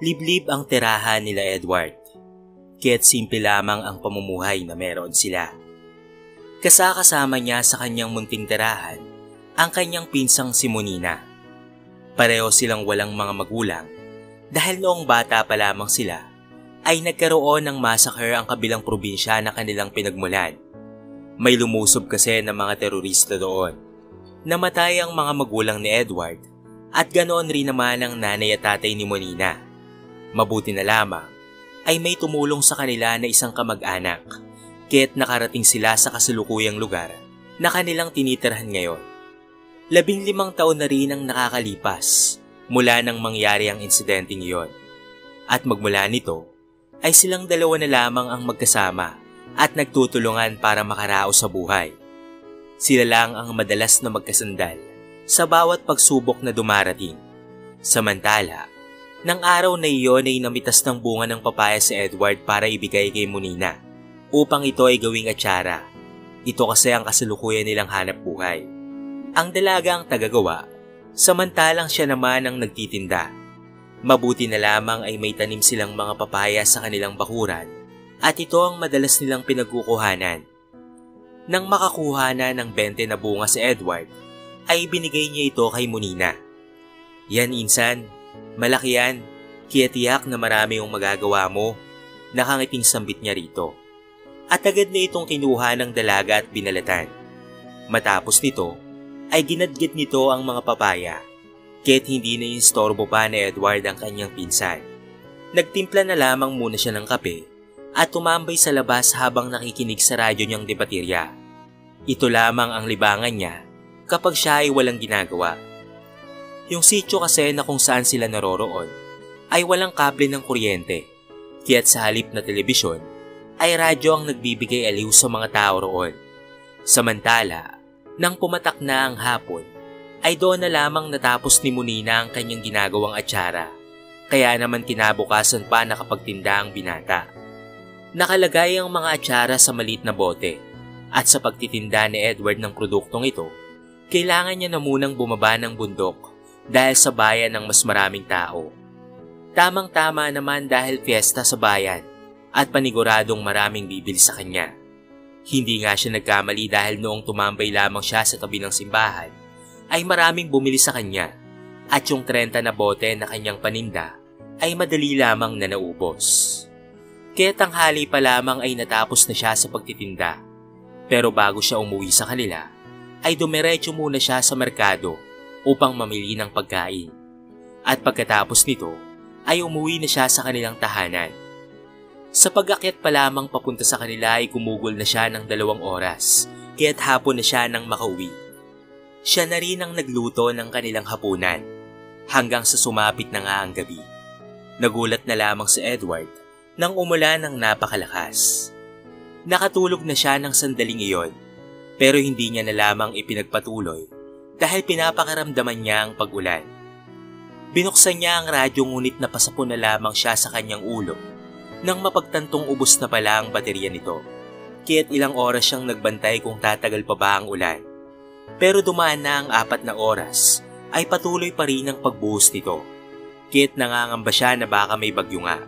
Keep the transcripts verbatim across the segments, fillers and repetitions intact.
Liblib ang tirahan nila Edward, kaya't simple lamang ang pamumuhay na meron sila. Kasakasama niya sa kanyang munting tirahan ang kanyang pinsang si Monina. Pareho silang walang mga magulang dahil noong bata pa lamang sila ay nagkaroon ng massacre ang kabilang probinsya na kanilang pinagmulan. May lumusob kasi ng mga terorista doon. Namatay ang mga magulang ni Edward at ganoon rin naman ang nanay at tatay ni Monina. Mabuti na lamang ay may tumulong sa kanila na isang kamag-anak kaya't nakarating sila sa kasalukuyang lugar na kanilang tinitirhan ngayon. Labing limang taon na rin ang nakakalipas mula nang mangyari ang insidenteng iyon. At magmula nito ay silang dalawa na lamang ang magkasama at nagtutulungan para makaraos sa buhay. Sila lang ang madalas na magkasandal sa bawat pagsubok na dumarating. Samantala, nang araw na iyon ay namitas ng bunga ng papaya si Edward para ibigay kay Monina upang ito ay gawing atsara. Ito kasi ang kasalukuyan nilang hanap buhay. Ang dalaga ang tagagawa, samantalang siya naman ang nagtitinda. Mabuti na lamang ay may tanim silang mga papaya sa kanilang bakuran at ito ang madalas nilang pinagkukuhanan. Nang makakuha na ng bente na bunga si Edward, ay binigay niya ito kay Monina. Yan insan, malaki yan, kaya tiyak na marami yung magagawa mo, nakangiting sambit niya rito. At agad na itong kinuha ng dalaga at binalatan. Matapos nito, ay ginadgit nito ang mga papaya, kaya't hindi na instorbo pa ni Edward ang kanyang pinsan. Nagtimpla na lamang muna siya ng kape at tumambay sa labas habang nakikinig sa radyo niyang debaterya. Ito lamang ang libangan niya kapag siya ay walang ginagawa. Yung sityo kasi na kung saan sila naroroon ay walang kable ng kuryente, kaya't sa halip na telebisyon ay radyo ang nagbibigay aliw sa mga tao roon. Samantala, nang pumatak na ang hapon, ay doon na lamang natapos ni Monina ang kanyang ginagawang atsara, kaya naman kinabukasan pa nakapagtinda ang binata. Nakalagay ang mga atsara sa maliit na bote, at sa pagtitinda ni Edward ng produktong ito, kailangan niya na munang bumaba ng bundok dahil sa bayan ng mas maraming tao. Tamang-tama naman dahil fiesta sa bayan at paniguradong maraming bibili sa kanya. Hindi nga siya nagkamali dahil noong tumambay lamang siya sa tabi ng simbahan, ay maraming bumili sa kanya at yung trenta na bote na kanyang paninda ay madali lamang na naubos. Kaya tanghali pa lamang ay natapos na siya sa pagtitinda. Pero bago siya umuwi sa kanila, ay dumiretso muna siya sa merkado upang mamili ng pagkain. At pagkatapos nito, ay umuwi na siya sa kanilang tahanan. Sa pag-akyat pa lamang papunta sa kanila ay gumugol na siya ng dalawang oras, kaya't hapon na siya nang makauwi. Siya na rin ang nagluto ng kanilang hapunan, hanggang sa sumapit na nga ang gabi. Nagulat na lamang si Edward nang umulan ng napakalakas. Nakatulog na siya ng sandaling iyon, pero hindi niya na lamang ipinagpatuloy dahil pinapakaramdaman niya ang pag-ulan. Binuksan niya ang radyo ngunit napasapon na lamang siya sa kanyang ulo nang mapagtantong ubos na pala ang baterya nito. Kaya't ilang oras siyang nagbantay kung tatagal pa ba ang ulan. Pero dumaan na ang apat na oras ay patuloy pa rin ang pagbuhos nito. Kaya't nangangamba siya na baka may bagyo nga.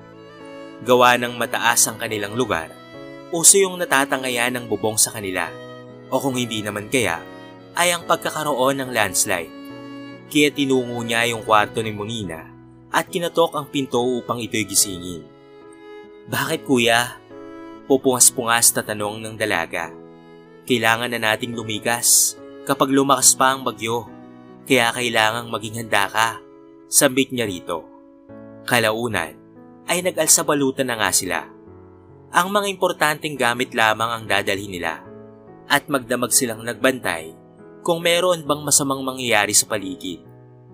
Gawa ng mataas ang kanilang lugar, uso yung natatangayan ng bubong sa kanila. O kung hindi naman kaya, ay ang pagkakaroon ng landslide. Kaya tinungo niya yung kwarto ni Monina at kinatok ang pinto upang ito'y gisingin. "Bakit kuya?" Pupungas-pungas na tanong ng dalaga. "Kailangan na nating lumikas kapag lumakas pa ang bagyo, kaya kailangang maging handa ka," sambit niya rito. Kalaunan ay nag-alsabalutan na nga sila. Ang mga importanteng gamit lamang ang dadalhin nila at magdamag silang nagbantay kung meron bang masamang mangyayari sa paligid.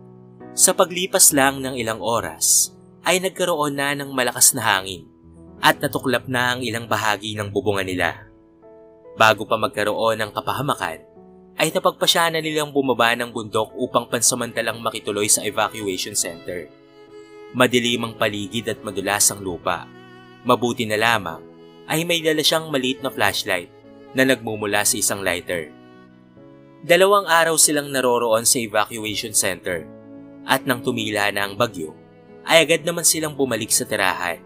Sa paglipas lang ng ilang oras ay nagkaroon na ng malakas na hangin at natuklap na ang ilang bahagi ng bubungan nila. Bago pa magkaroon ng kapahamakan, ay napagpasya na nilang bumaba ng bundok upang pansamantalang makituloy sa evacuation center. Madilim ang paligid at madulas ang lupa. Mabuti na lamang ay may dala siyang maliit na flashlight na nagmumula sa isang lighter. Dalawang araw silang naroroon sa evacuation center at nang tumila na ang bagyo, ay agad naman silang bumalik sa tirahan.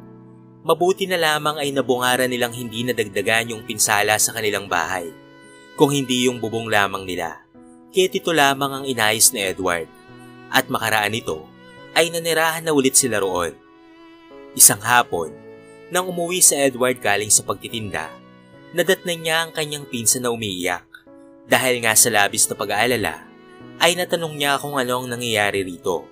Mabuti na lamang ay nabungaran nilang hindi nadagdagan yung pinsala sa kanilang bahay, kung hindi yung bubong lamang nila. Kaya't ito lamang ang inayos ni Edward, at makaraan ito ay nanirahan na ulit sila roon. Isang hapon, nang umuwi si Edward galing sa pagtitinda, nadatnan niya ang kanyang pinsan na umiiyak. Dahil nga sa labis na pag-aalala, ay natanong niya kung ano ang nangyayari rito.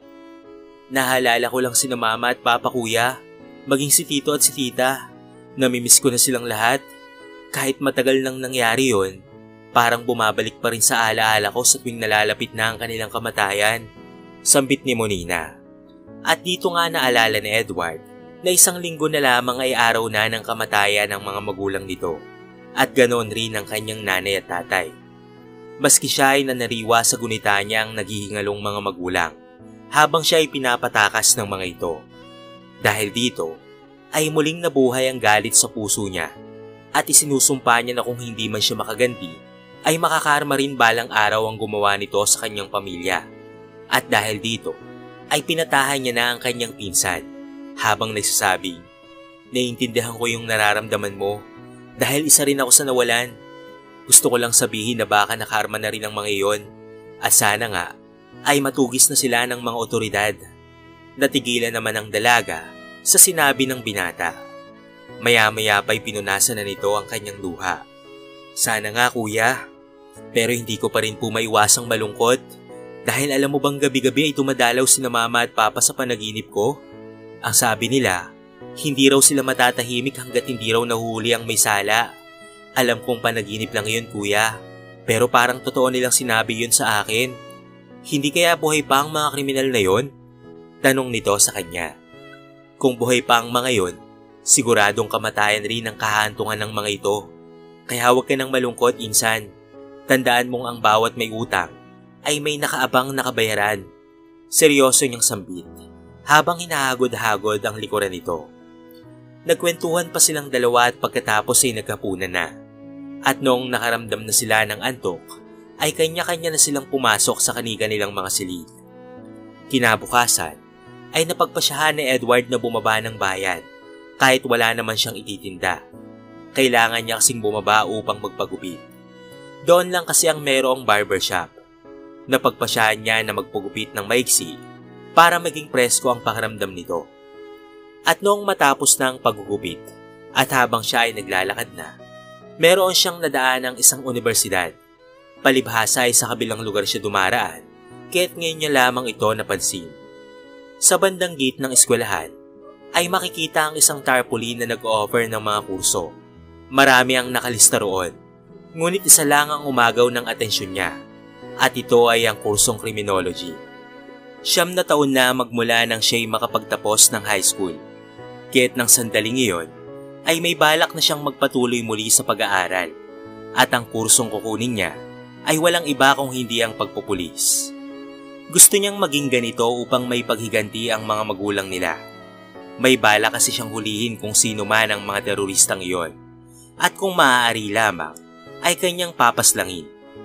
Nahalala ko lang sina mama at papa kuya, maging si tito at si tita. Namimiss ko na silang lahat. Kahit matagal nang nangyari yon, parang bumabalik pa rin sa alaala ko sa tuwing nalalapit na ang kanilang kamatayan. Sambit ni Monina. At dito nga naalala ni Edward na isang linggo na lamang ay araw na ng kamatayan ng mga magulang nito. At ganoon rin ang kanyang nanay at tatay. Maski siya ay nanariwa sa gunita niya ang naghihingalong mga magulang habang siya ay pinapatakas ng mga ito. Dahil dito ay muling nabuhay ang galit sa puso niya at isinusumpa niya na kung hindi man siya makaganti ay makakarma rin balang araw ang gumawa nito sa kanyang pamilya. At dahil dito ay pinatahan niya na ang kanyang pinsan habang nagsasabing, "Naiintindihan ko yung nararamdaman mo dahil isa rin ako sa nawalan. Gusto ko lang sabihin na baka nakarma na rin ang mga iyon at sana nga ay matugis na sila ng mga otoridad." Natigilan naman ang dalaga sa sinabi ng binata. Maya-maya pa'y pinunasan na nito ang kanyang luha. "Sana nga kuya, pero hindi ko pa rin po maiwasang malungkot dahil alam mo bang gabi-gabi ay tumadalaw sina mama at papa sa panaginip ko? Ang sabi nila, hindi raw sila matatahimik hanggat hindi raw nahuhuli ang may sala. Alam kong panaginip lang yun kuya, pero parang totoo nilang sinabi yun sa akin. Hindi kaya buhay pa ang mga kriminal na yun?" Tanong nito sa kanya. Kung buhay pa ang mga yun, siguradong kamatayan rin ang kahantungan ng mga ito. Kaya huwag ka nang malungkot, insan. Tandaan mong ang bawat may utang ay may nakaabang nakabayaran. Seryoso niyang sambit habang hinahagod-hagod ang likuran nito. Nagkwentuhan pa silang dalawa at pagkatapos ay naghapunan na. At noong nakaramdam na sila ng antok, ay kanya-kanya na silang pumasok sa kani-kanilang mga silid. Kinabukasan, ay napagpasyahan ni Edward na bumaba ng bayan kahit wala naman siyang ititinda. Kailangan niya kasing bumaba upang magpagupit. Doon lang kasi ang merong barbershop. Napagpasyahan niya na magpagupit ng maiksi para maging presko ang pakiramdam nito. At noong matapos na ang paggugupit at habang siya ay naglalakad na, meron siyang nadaan ng isang universidad. Palibhasa ay sa kabilang lugar siya dumaraan, kaya't ngayon niya lamang ito napansin. Sa bandang gate ng eskwelahan, ay makikita ang isang tarpaulin na nag-offer ng mga kurso. Marami ang nakalista roon, ngunit isa lang ang umagaw ng atensyon niya, at ito ay ang kursong criminology. Siyam na taon na magmula nang siya'y makapagtapos ng high school, kaya't ng sandaling iyon, ay may balak na siyang magpatuloy muli sa pag-aaral, at ang kursong kukunin niya ay walang iba kung hindi ang pagpupulis. Gusto niyang maging ganito upang may paghiganti ang mga magulang nila. May bala kasi siyang hulihin kung sino man ang mga teroristang iyon. At kung maaari lamang, ay kanyang papaslangin.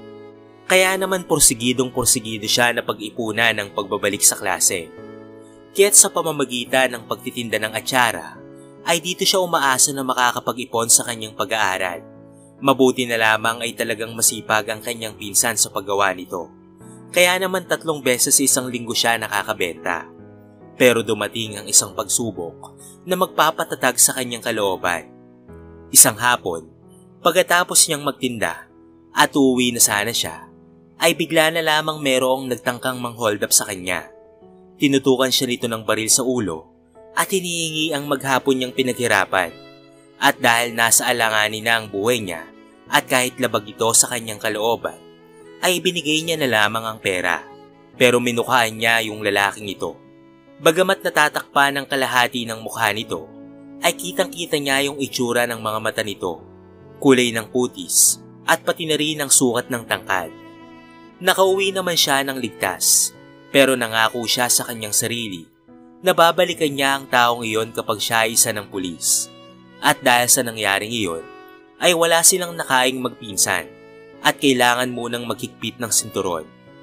Kaya naman porsigidong porsigido siya na pag-ipunan ng pagbabalik sa klase. Kaya't sa pamamagitan ng pagtitinda ng atsara, ay dito siya umaasa na makakapag-ipon sa kanyang pag-aaral. Mabuti na lamang ay talagang masipag ang kanyang pinsan sa paggawa nito. Kaya naman tatlong beses sa isang linggo siya nakakabenta. Pero dumating ang isang pagsubok na magpapatatag sa kanyang kalooban. Isang hapon, pagkatapos niyang magtinda at uuwi na sana siya, ay bigla na lamang merong nagtangkang mang-hold up sa kanya. Tinutukan siya nito ng baril sa ulo at hinihingi ang maghapon niyang pinaghirapan. At dahil nasa alanganin na ang buhay niya at kahit labag ito sa kanyang kalooban, ay binigay niya na lamang ang pera, pero minukhaan niya yung lalaking ito. Bagamat natatakpan ng kalahati ng mukha nito, ay kitang-kita niya yung itsura ng mga mata nito, kulay ng putis, at pati na rin ang sukat ng tangkad. Nakauwi naman siya ng ligtas, pero nangako siya sa kanyang sarili na babalikan niya ang taong iyon kapag siya ay isa ng pulis. At dahil sa nangyaring iyon, ay wala silang nakaing magpinsan, at kailangan munang maghigpit ng sinturon.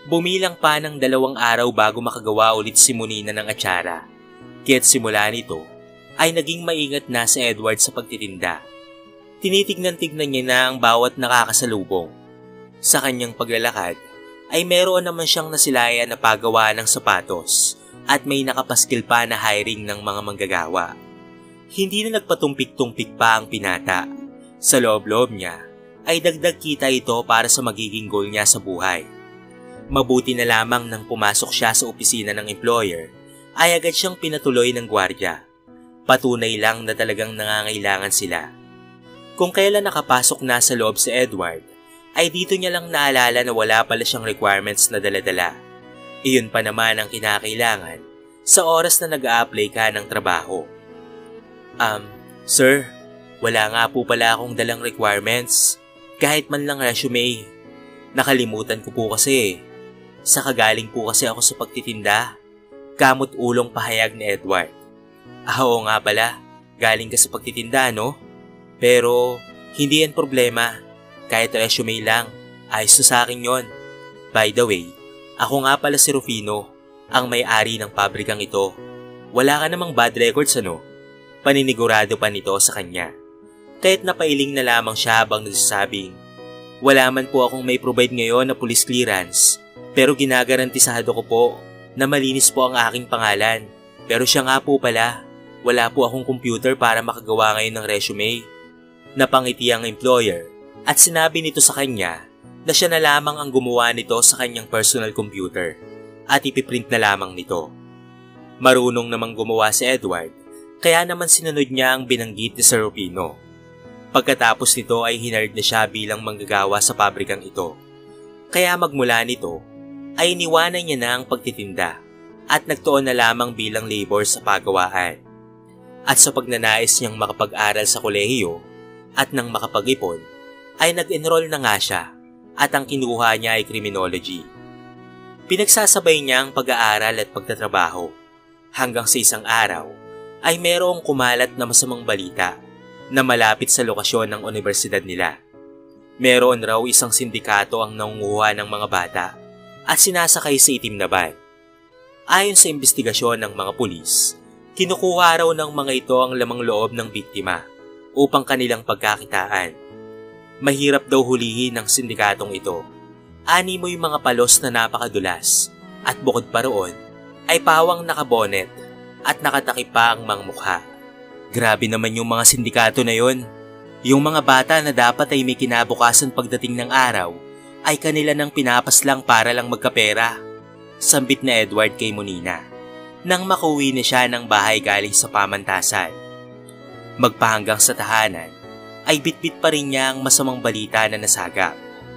Bumilang pa ng dalawang araw bago makagawa ulit si Monina ng atsara. Kaya't simula nito ay naging maingat na si Edward sa pagtitinda. Tinitignan-tignan niya na ang bawat nakakasalubong. Sa kanyang paglalakad ay meron naman siyang nasilayan na paggawa ng sapatos at may nakapaskil pa na hiring ng mga manggagawa. Hindi na nagpatumpik-tumpik pa ang pinata. Sa loob-loob niya ay dagdag kita ito para sa magiging goal niya sa buhay. Mabuti na lamang nang pumasok siya sa opisina ng employer ay agad siyang pinatuloy ng gwardya. Patunay lang na talagang nangangailangan sila. Kung kailan nakapasok na sa loob si Edward, ay dito niya lang naalala na wala pala siyang requirements na daladala. Iyon pa naman ang kinakailangan sa oras na nag-a-apply ka ng trabaho. Um, sir, wala nga po pala akong dalang requirements, kahit man lang resume. Nakalimutan ko po kasi. Sa kagaling po kasi ako sa pagtitinda. Kamot ulong pahayag ni Edward. Ah, oo nga pala, galing ka sa pagtitinda, no? Pero, hindi yan problema. Kahit resume lang, ayos na sa akin yon. By the way, ako nga pala si Rufino, ang may-ari ng pabrikang ito. Wala ka namang bad records, ano? Paninigurado pa nito sa kanya. Kahit napailing na lamang siya habang nagsasabing, wala man po akong may provide ngayon na police clearance, pero ginagarantisado ko po na malinis po ang aking pangalan. Pero siya nga po pala, wala po akong computer para makagawa ngayon ng resume. Napangiti ang employer at sinabi nito sa kanya na siya na lamang ang gumawa nito sa kanyang personal computer at ipiprint na lamang nito. Marunong namang gumawa si Edward, kaya naman sinunod niya ang binanggit ni Sir Rufino. Pagkatapos nito ay hinard na siya bilang manggagawa sa pabrikang ito. Kaya magmula nito ay iniwanan niya na ang pagtitinda at nagtuon na lamang bilang labor sa pagawaan. At sa pagnanais niyang makapag-aral sa kolehiyo at nang makapag-ipon, ay nag-enroll na nga siya at ang kinuha niya ay criminology. Pinagsasabay niya ang pag-aaral at pagtatrabaho hanggang sa isang araw ay merong kumalat na masamang balita na malapit sa lokasyon ng universidad nila. Meron raw isang sindikato ang nangunguha ng mga bata at sinasakay sa itim na van. Ayon sa investigasyon ng mga pulis, kinukuha raw ng mga ito ang lamang loob ng biktima upang kanilang pagkakitaan. Mahirap daw hulihin ng sindikatong ito. Ani mo yung mga palos na napakadulas at bukod pa roon ay pawang nakabonet at nakatakip pa ang mga mukha. Grabe naman yung mga sindikato na yon. Yung mga bata na dapat ay may kinabukasan pagdating ng araw ay kanila nang pinapaslang para lang magkapera. Sambit na Edward kay Monina nang makuwi na siya ng bahay galing sa pamantasan. Magpahanggang sa tahanan ay bitbit pa rin niya ang masamang balita na nasagap.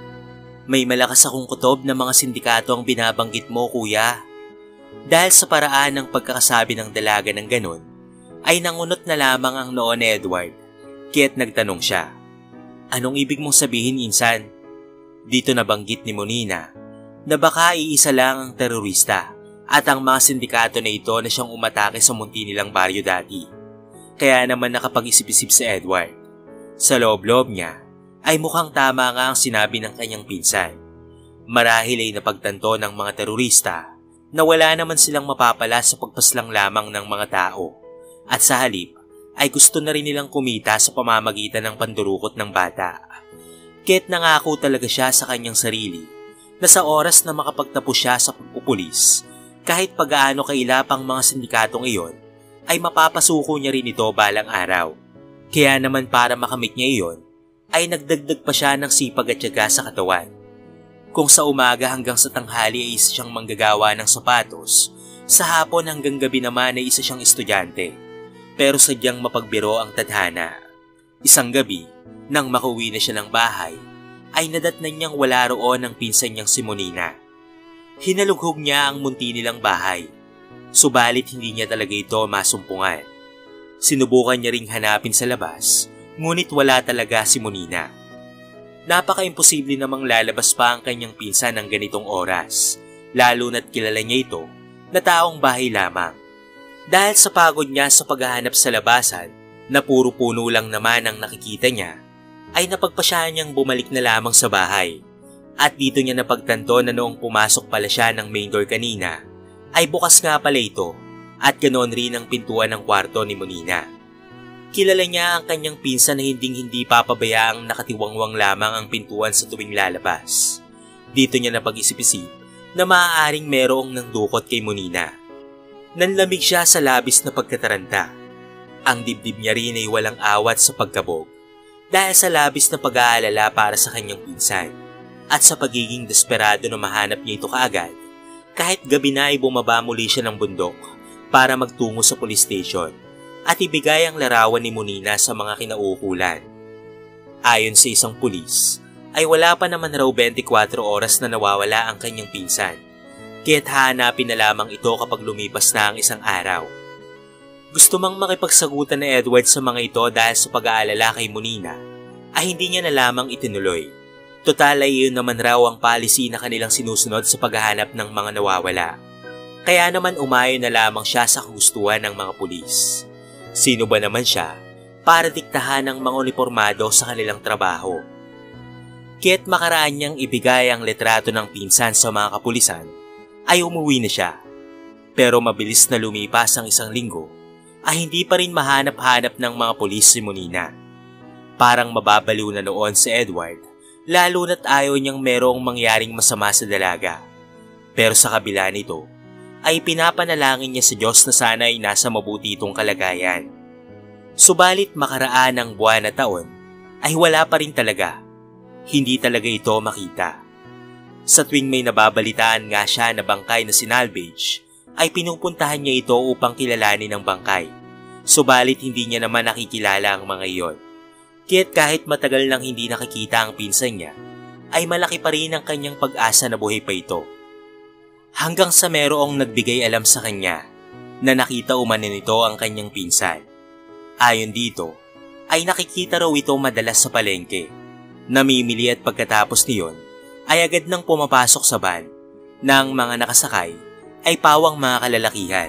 May malakas akong kutob na mga sindikato ang binabanggit mo, kuya. Dahil sa paraan ng pagkakasabi ng dalaga ng ganon, ay nangunot na lamang ang noo ni Edward, kaya't nagtanong siya. Anong ibig mong sabihin, insan? Dito nabanggit ni Monina na baka iisa lang ang terorista at ang mga sindikato na ito na siyang umatake sa munti nilang baryo dati. Kaya naman nakapag-isip-isip si Edward. Sa loob-loob niya ay mukhang tama nga ang sinabi ng kanyang pinsan. Marahil ay napagtanto ng mga terorista na wala naman silang mapapala sa pagpaslang lamang ng mga tao at sa halip ay gusto na rin nilang kumita sa pamamagitan ng pandurukot ng bata. Kaya't nangako talaga siya sa kanyang sarili na sa oras na makapagtapos siya sa pagpupulis, kahit pag-aano kailapang mga sindikatong iyon, ay mapapasuko niya rin ito balang araw. Kaya naman para makamit niya iyon, ay nagdagdag pa siya ng sipag at tiyaga sa katawan. Kung sa umaga hanggang sa tanghali ay isa siyang manggagawa ng sapatos, sa hapon hanggang gabi naman ay isa siyang estudyante. Pero sadyang mapagbiro ang tadhana. Isang gabi, nang makauwi na siya ng bahay, ay nadatnan niyang wala roon ang pinsan niyang si Monina. Hinalughog niya ang munti nilang bahay, subalit hindi niya talaga ito masumpungan. Sinubukan niya ring hanapin sa labas, ngunit wala talaga si Monina. Napaka-imposible namang lalabas pa ang kanyang pinsan ng ganitong oras, lalo na't kilala niya ito na taong bahay lamang. Dahil sa pagod niya sa paghahanap sa labasan, na puro puno lang naman ang nakikita niya, ay napagpasyahan niyang bumalik na lamang sa bahay. At dito niya napagtanto na noong pumasok pala siya ng main door kanina, ay bukas nga pala ito at ganoon rin ang pintuan ng kwarto ni Monina. Kilala niya ang kanyang pinsan na hinding-hindi papabayaang nakatiwangwang lamang ang pintuan sa tuwing lalabas. Dito niya napag-isip-isip na maaaring merong nandukot kay Monina. Nanlamig siya sa labis na pagkataranta. Ang dibdib niya rin ay walang awat sa pagkabog dahil sa labis na pag-aalala para sa kanyang pinsan at sa pagiging desperado na mahanap niya ito kaagad kahit gabi na ay bumaba muli siya ng bundok para magtungo sa police station at ibigay ang larawan ni Monina sa mga kinauukulan. Ayon sa isang pulis, ay wala pa naman raw twenty-four oras na nawawala ang kanyang pinsan, kaya't hahanapin na lamang ito kapag lumipas na ang isang araw. Gusto mang makipagsagutan ni Edward sa mga ito dahil sa pag-aalala kay Monina, ay hindi niya na lamang itinuloy. Total ay yun naman raw ang policy na kanilang sinusunod sa paghahanap ng mga nawawala. Kaya naman umayon na lamang siya sa kagustuhan ng mga pulis. Sino ba naman siya para diktahan ng mga uniformado sa kanilang trabaho? Kaya't makaraan niyang ibigay ang litrato ng pinsan sa mga kapulisan, ay umuwi na siya. Pero mabilis na lumipas ang isang linggo, ay hindi pa rin mahanap-hanap ng mga pulis si Monina. Parang mababaliw na noon si Edward, lalo na't ayaw niyang merong mangyaring masama sa dalaga. Pero sa kabila nito, ay pinapanalangin niya sa Diyos na sana ay nasa mabuti itong kalagayan. Subalit makaraan ng buwan na taon, ay wala pa rin talaga. Hindi talaga ito makita. Sa tuwing may nababalitaan nga siya na bangkay na sinalvage, ay pinupuntahan niya ito upang kilalanin ang bangkay. Subalit hindi niya naman nakikilala ang mga iyon. Kaya't kahit matagal nang hindi nakikita ang pinsan niya, ay malaki pa rin ang kanyang pag-asa na buhay pa ito. Hanggang sa merong nagbigay alam sa kanya na nakita umano nito ang kanyang pinsan. Ayon dito, ay nakikita raw ito madalas sa palengke. Namimili at pagkatapos niyon, ay agad nang pumapasok sa van ng mga nakasakay ay pawang mga kalalakihan.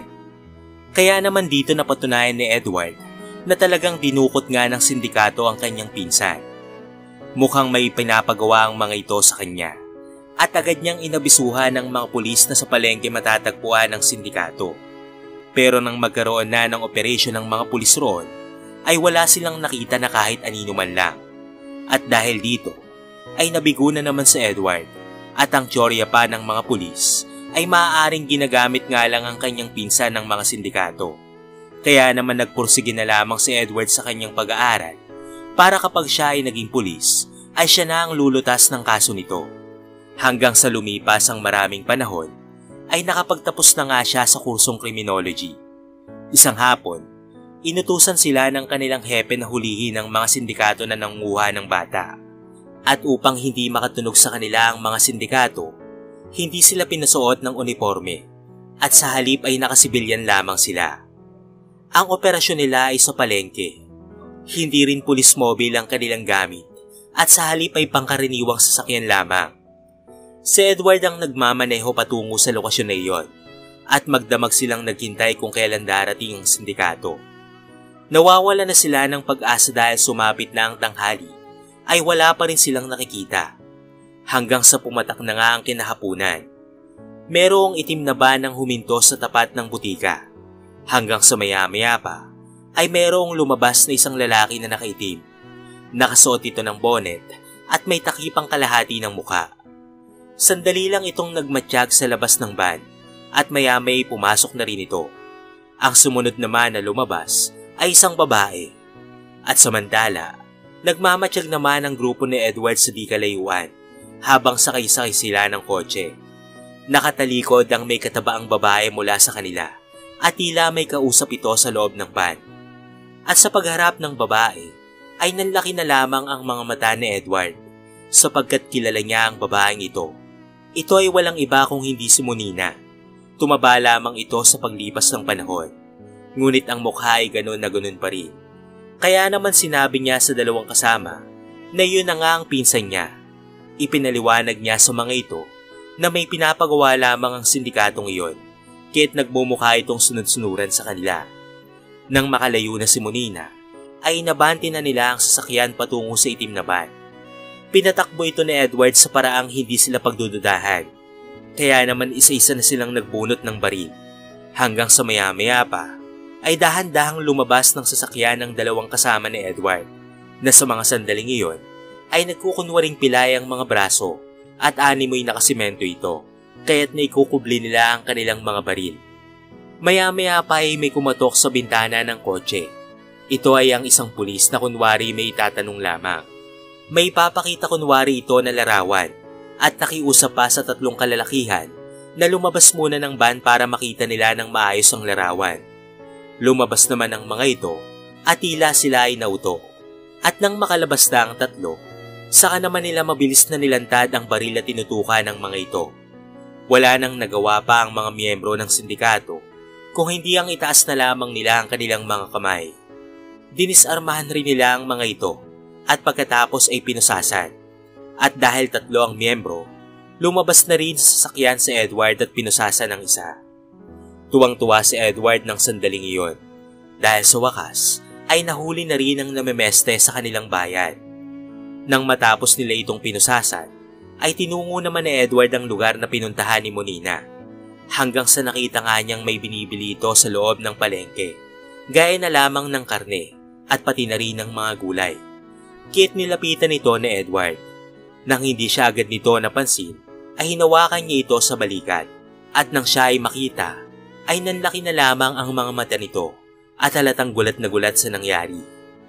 Kaya naman dito napatunayan ni Edward na talagang dinukot nga ng sindikato ang kanyang pinsan. Mukhang may pinapagawa ang mga ito sa kanya. At agad niyang inabisuhan ng mga pulis na sa palengke matatagpuan ng sindikato. Pero nang magkaroon na ng operasyon ng mga pulis roon, ay wala silang nakita na kahit anino man lang. At dahil dito, ay nabigo na naman si Edward at ang teorya pa ng mga pulis ay maaaring ginagamit nga lang ang kanyang pinsan ng mga sindikato. Kaya naman nagpursige na lamang si Edward sa kanyang pag-aaral para kapag siya ay naging pulis, ay siya na ang lulutas ng kaso nito. Hanggang sa lumipas ang maraming panahon, ay nakapagtapos na nga siya sa kursong criminology. Isang hapon, inutusan sila ng kanilang hepe na hulihin ang mga sindikato na nanguha ng bata. At upang hindi makatunog sa kanila ang mga sindikato, hindi sila pinasuot ng uniforme at sa halip ay nakasibilyan lamang sila. Ang operasyon nila ay sa palengke. Hindi rin pulis mobile ang kanilang gamit at sa halip ay pangkaraniwang sasakyan lamang. Si Edward ang nagmamaneho patungo sa lokasyon na iyon at magdamag silang naghintay kung kailan darating ang sindikato. Nawawala na sila ng pag-asa dahil sumapit na ang tanghali ay wala pa rin silang nakikita. Hanggang sa pumatak na nga ang kinahapunan. Merong itim na van ang huminto sa tapat ng butika. Hanggang sa maya-maya pa ay merong lumabas na isang lalaki na nakaitim. Nakasuot ito ng bonnet at may takipang kalahati ng mukha. Sandali lang itong nagmatsyag sa labas ng van at maya-may pumasok na rin ito. Ang sumunod naman na lumabas ay isang babae. At samantala, nagmamatsyag naman ang grupo ni Edward sa di kalayuan habang sakay-sakay sila ng kotse. Nakatalikod ang may katabaang babae mula sa kanila at tila may kausap ito sa loob ng van. At sa pagharap ng babae ay nanlaki na lamang ang mga mata ni Edward sapagkat kilala niya ang babaeng ito. Ito ay walang iba kung hindi si Monina. Tumaba lamang ito sa paglipas ng panahon. Ngunit ang mukha ay ganun na ganun pa rin. Kaya naman sinabi niya sa dalawang kasama na yun na nga ang pinsan niya. Ipinaliwanag niya sa mga ito na may pinapagawa lamang ang sindikatong iyon, kaya't nagmumukha itong sunod-sunuran sa kanila. Nang makalayo na si Monina, ay nabante na nila ang sasakyan patungo sa itim na van. Pinatakbo ito ni Edward sa paraang hindi sila pagdududahan. Kaya naman isa-isa na silang nagbunot ng baril. Hanggang sa maya-maya pa, ay dahan-dahang lumabas ng sasakyan ng dalawang kasama ni Edward, na sa mga sandaling iyon ay nagkukunwaring pilay ang mga braso at animoy nakasimento ito, kaya't naikukubli nila ang kanilang mga baril. Maya-maya pa ay may kumatok sa bintana ng kotse. Ito ay ang isang pulis na kunwari may itatanong lamang. May papakita kunwari ito na larawan at nakiusap pa sa tatlong kalalakihan na lumabas muna ng van para makita nila ng maayos ang larawan. Lumabas naman ang mga ito at tila sila ay nauto. At nang makalabas na ang tatlo, saka naman nila mabilis na nilantad ang baril at tinutukan ng mga ito. Wala nang nagawa pa ang mga miyembro ng sindikato kung hindi ang itaas na lamang nila ang kanilang mga kamay. Dinisarmahan rin nila ang mga ito at pagkatapos ay pinusasan. At dahil tatlo ang miyembro, lumabas na rin sa sasakyan si Edward at pinusasan ang isa. Tuwang-tuwa si Edward ng sandaling iyon dahil sa wakas ay nahuli na rin ang namemeste sa kanilang bayan. Nang matapos nila itong pinusasan, ay tinungo naman ni Edward ang lugar na pinuntahan ni Monina. Hanggang sa nakita nga niyang may binibili ito sa loob ng palengke, gaya na lamang ng karne at pati na rin ng mga gulay. Kaya't nilapitan ito ni Edward. Nang hindi siya agad nito napansin, ay hinawakan niya ito sa balikat. At nang siya ay makita, ay nanlaki na lamang ang mga mata nito at halatang gulat na gulat sa nangyari.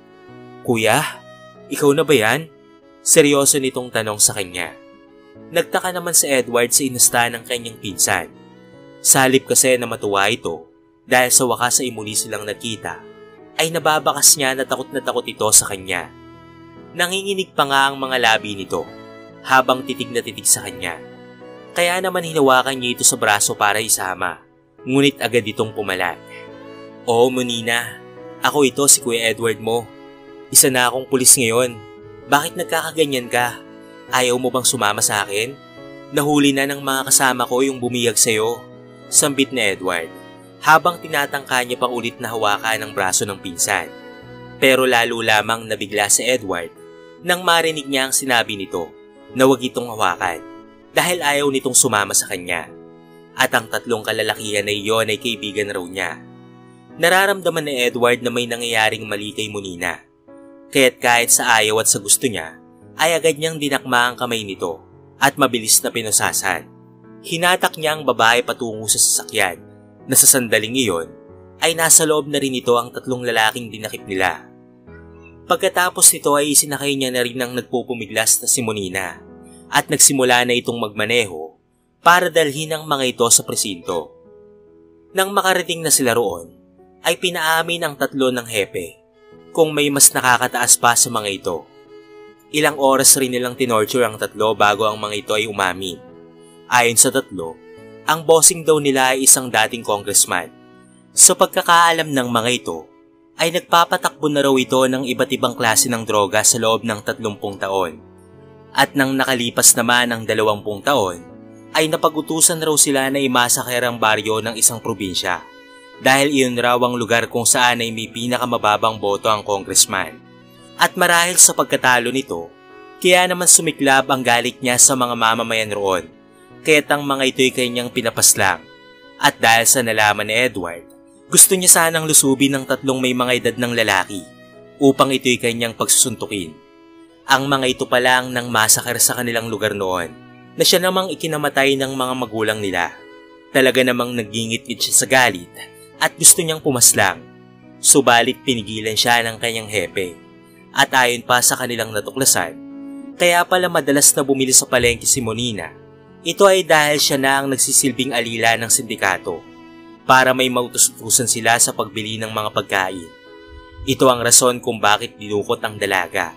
"Kuya, ikaw na ba yan?" Seryoso nitong tanong sa kanya. Nagtaka naman si Edward sa inusta ng kanyang pinsan. Sa halip kasi na matuwa ito dahil sa wakas ay muli silang nagkita, ay nababakas niya na takot na takot ito sa kanya. Nanginginig pa nga ang mga labi nito habang titig na titig sa kanya. Kaya naman hinawakan niya ito sa braso para isama, ngunit agad itong pumalag. "Oo, Monina, ako ito si Kuya Edward mo. Isa na akong pulis ngayon. Bakit nagkakaganyan ka? Ayaw mo bang sumama sa akin? Nahuli na ng mga kasama ko yung bumiyag sa'yo." Sambit ni Edward, habang tinatangka niya pang ulit na hawakan ang braso ng pinsan. Pero lalo lamang nabigla si Edward nang marinig niya ang sinabi nito na huwag itong hawakan dahil ayaw nitong sumama sa kanya. At ang tatlong kalalakihan na iyon ay kaibigan raw niya. Nararamdaman ni Edward na may nangyayaring mali kay Monina. Kaya't kahit sa ayaw at sa gusto niya, ay agad niyang dinakma ang kamay nito at mabilis na pinusasan. Hinatak niya ang babae patungo sa sasakyan na sa sandaling iyon ay nasa loob na rin ito ang tatlong lalaking dinakip nila. Pagkatapos nito ay isinakay niya na rin ang nagpupumiglas na si Monina at nagsimula na itong magmaneho para dalhin ang mga ito sa presinto. Nang makarating na sila roon, ay pinaamin ang tatlo ng hepe kung may mas nakakataas pa sa mga ito. Ilang oras rin nilang tinorture ang tatlo bago ang mga ito ay umamin. Ayon sa tatlo, ang bossing daw nila ay isang dating congressman. Sa pagkakaalam ng mga ito, ay nagpapatakbo na raw ito ng iba't ibang klase ng droga sa loob ng tatlumpung taon. At nang nakalipas naman ang dalawampung taon, ay napag-utusan raw sila na imasaker ang baryo ng isang probinsya dahil iyon raw ang lugar kung saan ay may pinakamababang boto ang congressman. At marahil sa pagkatalo nito, kaya naman sumiklab ang galit niya sa mga mamamayan roon, kaya't ang mga ito'y kanyang pinapaslang. At dahil sa nalaman ni Edward, gusto niya sanang lusubin ng tatlong may mga edad ng lalaki upang ito'y kanyang pagsusuntukin. Ang mga ito pa lang nang masakar sa kanilang lugar noon na siya namang ikinamatay ng mga magulang nila. Talaga namang nagingit-ngit siya sa galit at gusto niyang pumaslang. Subalit pinigilan siya ng kanyang hepe. At ayon pa sa kanilang natuklasan, kaya pala madalas na bumili sa palengke si Monina, ito ay dahil siya na ang nagsisilbing alila ng sindikato para may mautus-utusan sila sa pagbili ng mga pagkain. Ito ang rason kung bakit dinukot ang dalaga.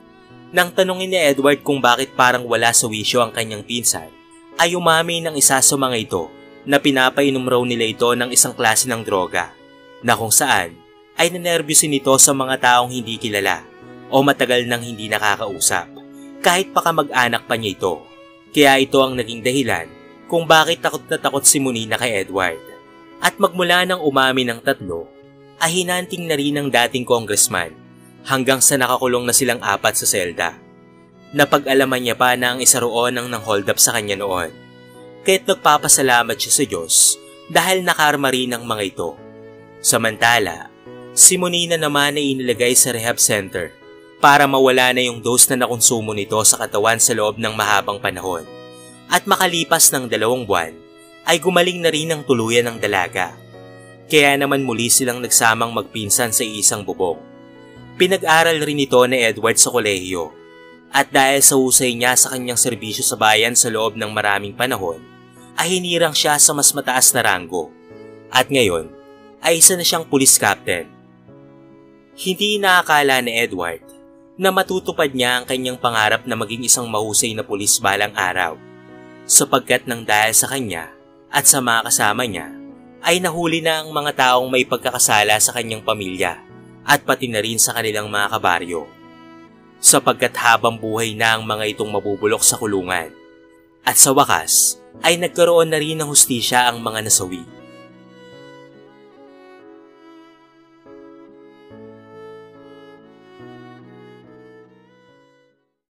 Nang tanungin ni Edward kung bakit parang wala sa wisyo ang kanyang pinsan, ay umamin ng isa sa mga ito na pinapainom raw nila ito ng isang klase ng droga na kung saan ay nanervyusin ito sa mga taong hindi kilala o matagal nang hindi nakakausap kahit pa kamag-anak pa niya ito. Kaya ito ang naging dahilan kung bakit takot na takot si Monina kay Edward. At magmula nang umamin ng tatlo, ay hinanting na rin ng dating congressman hanggang sa nakakulong na silang apat sa selda. Napag-alaman niya pa na ang isa roon ang nang-hold up sa kanya noon. Kaya't nagpapasalamat siya sa Diyos dahil nakarma rin ang mga ito. Samantala, si Monina naman ay inilagay sa rehab center para mawala na yung dose na nakonsumo nito sa katawan sa loob ng mahabang panahon. At makalipas ng dalawang buwan, ay gumaling na rin ang tuluyan ng dalaga. Kaya naman muli silang nagsamang magpinsan sa isang bubong. Pinag-aral rin ito ni Edward sa kolehiyo. At dahil sa husay niya sa kanyang serbisyo sa bayan sa loob ng maraming panahon, ay hinirang siya sa mas mataas na ranggo. At ngayon, ay isa na siyang police captain. Hindi inaakala ni Edward na matutupad niya ang kanyang pangarap na maging isang mahusay na pulis balang araw. Sapagkat nang dahil sa kanya at sa mga kasama niya, ay nahuli na ang mga taong may pagkakasala sa kanyang pamilya at pati na rin sa kanilang mga kabaryo. Sapagkat habang buhay na ang mga itong mabubulok sa kulungan. At sa wakas, ay nagkaroon na rin ng hustisya ang mga nasawi.